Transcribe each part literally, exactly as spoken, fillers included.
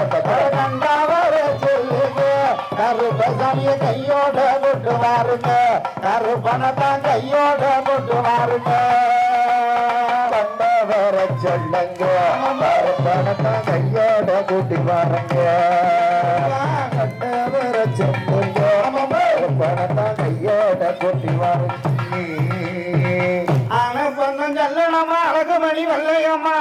கண்டாவர சொல்லுங்க கருப்பசாமிய கையோட கொண்டு வாருங்க கருப்பணத்தான் கையோட கொண்டு வாருங்க கண்டவர சொல்லுங்க கருப்பணத்தான் கையோட கூட்டி வாருங்க கண்டவர சொல்லுங்க கருப்பணத்தான் கையோட கூட்டி வாருங்க ஆன பொண்ணும் சொல்லணுமா அழகுமணி வல்லையம்மா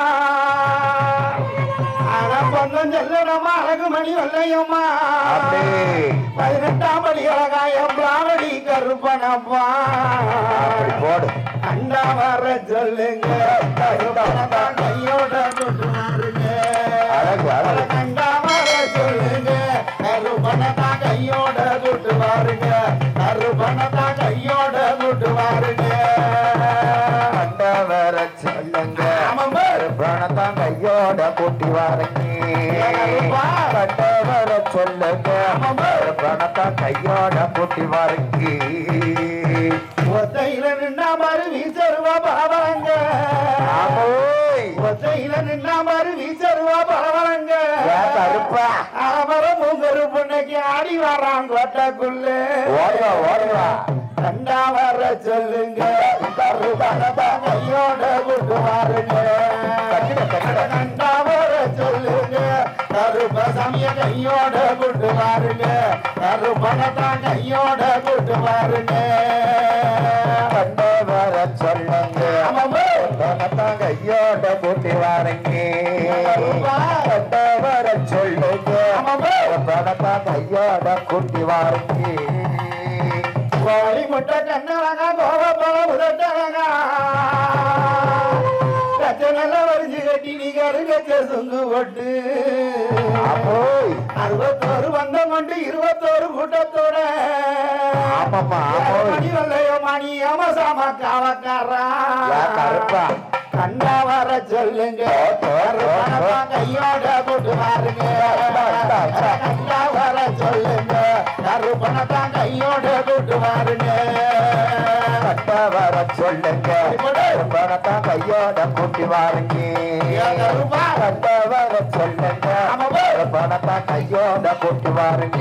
ஆன பொண்ணும் சொல்லணுமா அழகுமணி வல்லையம்மா பதினெட்டாம் படி அழகாயம் பிராவடி கருப்பனப்பா போடு அண்டா வர சொல்லுங்க கருப்பனத்தான் கையோட கொண்டு வாருங்க கண்டா வர சொல்லுங்க கருப்பனத்தான் கையோட கொண்டு வாருங்க கருப்பனத்தான் கையோட கொண்டு வாருங்க கண்டவர சொல்லுங்க கருப்பனத்தான் கையோட கூட்டி வாருங்க கண்டவர சொல்லுங்க கருப்பனத்தான் கையோட கூட்டி வாருங்க ஒத்தையில நின்னா மாறு வீசருவா பரவரங்க ஒத்தையில நின்னா மாறு வீசருவா பரவரங்க கருப்பா அவரம் மூங்கரு பொண்ணைக்கு ஆடி வரான் கோட்டைக்குள்ள ஓடுவா ஓடுவா கண்டா வர சொல்லுங்க கருப்பனத்தான் கையோட கூட்டு வாருங்க கண்டா வர சொல்லுங்க கருப்பசாமிய கையோட கூட்டு வாருங்க கருப்பனத்தான் கையோட கூட்டு வாருங்க கண்டா வர சொல்லுங்க கருப்பனத்தான் கையோட கூட்டி வாருங்க கண்டா வர சொல்லுங்க கருப்பனத்தான் கையோட கூட்டி வாருங்க கோழி முட்டை கண்ணழகா கோவப்பழ உதட்டழகா கச்சனல்ல வரிஞ்சு கட்டி நீ கருகச்ச சுங்கு போட்டு அறுபத்தோரு வந்தம் கொண்டு இருபத்தோரு கூட்டத்தோட மணி வல்லையோ மணி அமசாம காவக்காரா கண்டா வர சொல்லுங்க கையோட போட்டு வாருங்க கண்டா வர சொல்லுங்க கருப்பனத்தான் கையோட போட்டு வாருங்க கண்டா வர சொல்லுங்க கருப்பனத்தான் கையோட கூட்டி வாருங்க கண்டா வர சொல்லுங்க கருப்பனத்தான் கையோட கூட்டி வாருங்க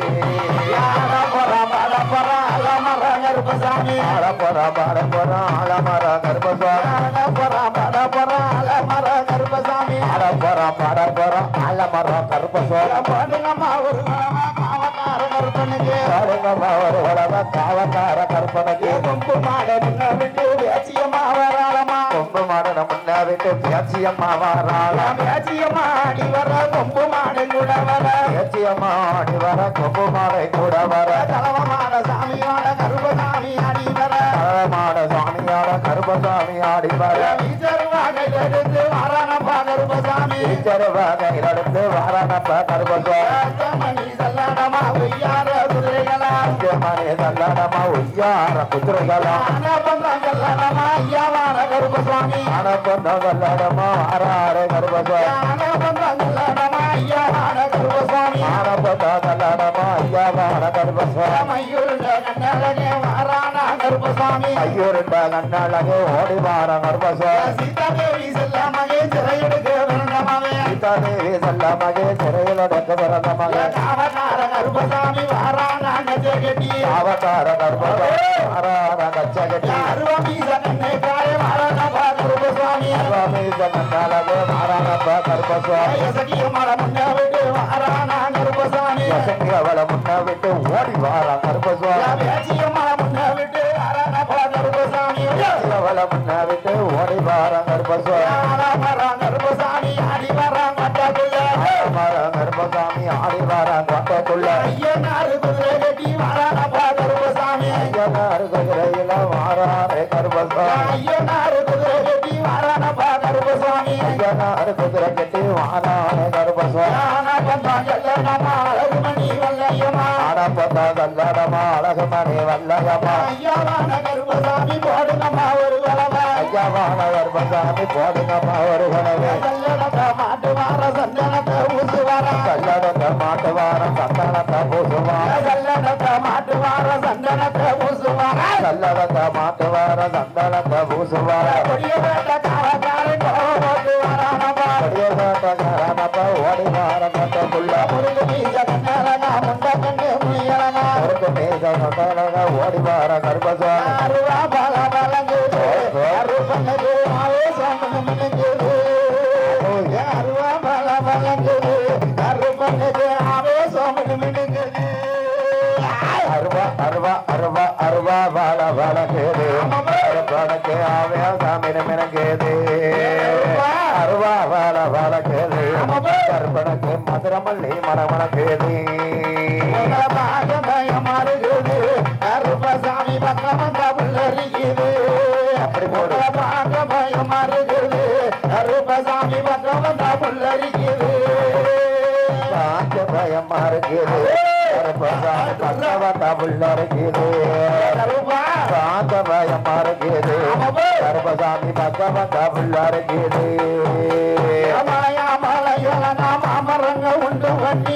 கருப்பசாமி அழப்பொறா பாடப்பொறா அழமர கருப்பசாமி அழமர கருப்பசாமி அழப்பொறா பாடப்பொறா அழமர கருப்பசாமி பாடுங்கம்மா ஒரு காவக்கார கருப்பனுக்கு பாடுங்கம்மா ஒரு உலக காவக்கார கருப்பனுக்கு கொம்பு மாட முன்ன விட்டு பேச்சியம்மா வராளமா கொம்பு மாட முன்ன விட்டு பேச்சியம்மா வராளா பேச்சியம்மா ஆடி வர கொம்பு மாடை கூட வர பேச்சியம்மா ஆடி வர கொம்பு மாடை கூட வர தலவமான சாமியோட கருப்பசாமி ஆடி வர தலவமான சாமியோட கருப்பசாமி ஆடி வர எடுத்து வாரானப்பா கருப்பசாமி எடுத்து வாரானப்பா கருப்பசாமி சல்லடமா ஒய்யார குதிரைகளா மணி சல்லடமா ஒய்யார குதிரைகளா சல்லடமா ஐயாவார கருப்பசாமி அனப்பந்த சல்லடமா ஆறாறு கருப்பசாமி சல்லடமா ஐயாவார கருப்பசாமி அனப்பந்த சல்லடமா ஐயாவார கருப்பசாமி ஐயூருண்ட கண்ணழகே வாரானா கருப்பசாமி ஐயூருண்ட கண்ணழகே ஓடி வார கருப்பசாமி சீதாதேவி செல்லமகே சிறையெடுக்க விருந்தமவே சீதாதேவி செல்லமகே சிறையிலடக்க விருந்தமவே அவதார கருப்பசாமி வாரானா கச்சகட்டி அவதார கருப்பசாமி வாரானா கச்சகட்டி அருவமீச கண்ணே காய வாரானப்பா கருப்பசாமி அருவமீச கண்ணழகே வாரானப்பா கருப்பசாமி யசகிய மல முன்ன விட்டு வாரானா கருப்பசாமி யசகிய மல முன்ன விட்டு ஓடி வாரா கருப்பசாமி பேச்சிய மல முன்ன விட்டு வாரானப்பா கருப்பசாமி அவள முன்ன விட்டு ஓடி வாரா கருப்பசாமி கருப்பசாமி ஆடி வாரா கோட்டைக்குள்ள கருப்பசாமி ஆடி வாரா கோட்டைக்குள்ள ஐயனாரு குதிரை கட்டி வாரானப்பா கருப்பசாமி ஐயனாரு குதிரையில வாராரே கருப்பசாமி ஐயனாரு குதிரை கட்டி வாரானப்பா கருப்பசாமி ஐயனாரு குதிரை கட்டி வாராரே கருப்பசாமி அழகுமணி வல்லையம்மா ஆனப்பதா கல்லடமா அழகுமணி வல்லையம்மா ஐயாவான கருப்பசாமி போடுங்கம்மா ஒரு கலவை ஐயாவான கருப்பசாமி போடுங்கம்மா ஒரு கலவை கல்லடத்தை மாட்டு வார சந்தனத்தை ஊசு வார கல்லடத்தை மாட்டு வார சந்தனத்தை ஊசு வார கல்லடத்தை மாட்டு வார சந்தனத்தை ஊசு வார கல்லடத்தை மாட்டு வார சந்தனத்தை ஊசு வார கொடிய வேட்ட காவக்காரன் கோவத்து வாரானப்பா ஓடி மாற கட்டுள்ள முருகு மீச கண்ணழகா முண்ட கண்ணு முயலனா முருகு மீச கண்ணழகா ஓடி மாற கருப்பசாமி அருவா பல பலங்குது அருப்பனது ஆவேசம் மினுங்குது அருவா பல பலங்குது அருப்பனது ஆவேசம் மினுங்குது அருவா அருவா அருவா அருவா பல பலங்குது அருப்பனக்கு ஆவேசம் மினுங்குது அருவா பல பலங்குது கருப்பனுக்கு மதுரமல்லி மரமணக்குது மாறுகிறது கருப்பசாமி பக்கம் புள்ளரிக்குது அப்படி போட பார்க்க பயம் மாறுகிறது கருப்பசாமி பக்கம் புள்ளரிக்குது பார்க்க பயம் மாறுகிறது கருப்பசாமி பக்கம் புள்ளரிக்குது பார்க்க பயம் மாறுகிறது கருப்பசாமி பக்கம் புள்ளரிக்குது மலையா மலையில நாம் அமரங்க உண்டு வண்டி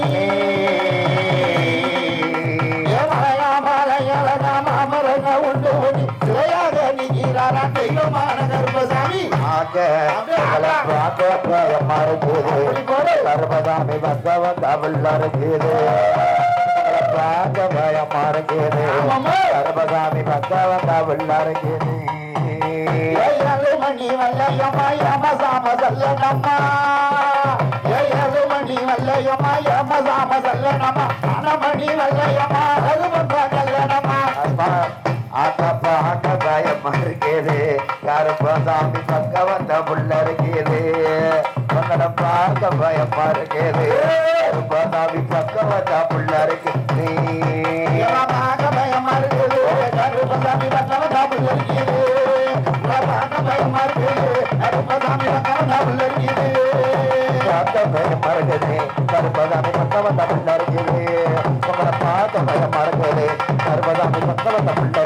மலையா மலையில நாம் அமரங்க உண்டு வண்டி சிலையாக நிற்கிறாரா தெய்வமான கருப்பசாமி கருப்பசாமி பகவன் தமிழ் இருக்குது பயமா இருக்குது கருப்பசாமி பகவன் தமிழ் இருக்குது மணி வல்லையம்மா யம சாம சல்லனம்மா ஏழு மணி வல்லையம்மா யம சாம சல்லனம்மா அனமணி வல்லையம்மா ரகுமன்ற கல்லனம்மா ஆட்டப்ப ஆட்ட பயமா இருக்குது கருப்பசாமி பக்க வந்த புள்ள இருக்குது உங்களை பார்க்க பயமா இருக்குது கருப்பசாமி பக்க வந்த புள்ள இருக்குது பயமா இருக்குது கருப்பசாமி பக்க வந்த புள்ள இருக்குது பயமா இருக்குது கருப்பசாமி பக்கம் இருக்குது கருப்பசாமி பக்கம் இருக்குது உங்களை பார்க்க பயமா இருக்குது கருப்பசாமி பக்கம்